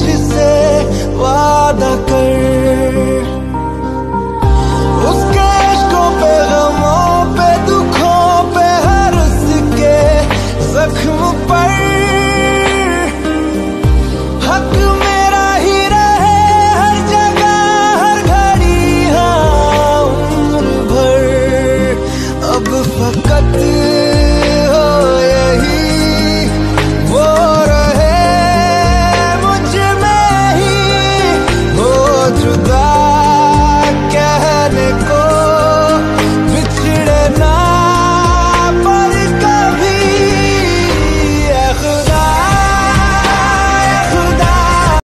मुझसे वादा कर, उसके इश्कों पे, गमों पे, दुखों पे, हर उसके जख्म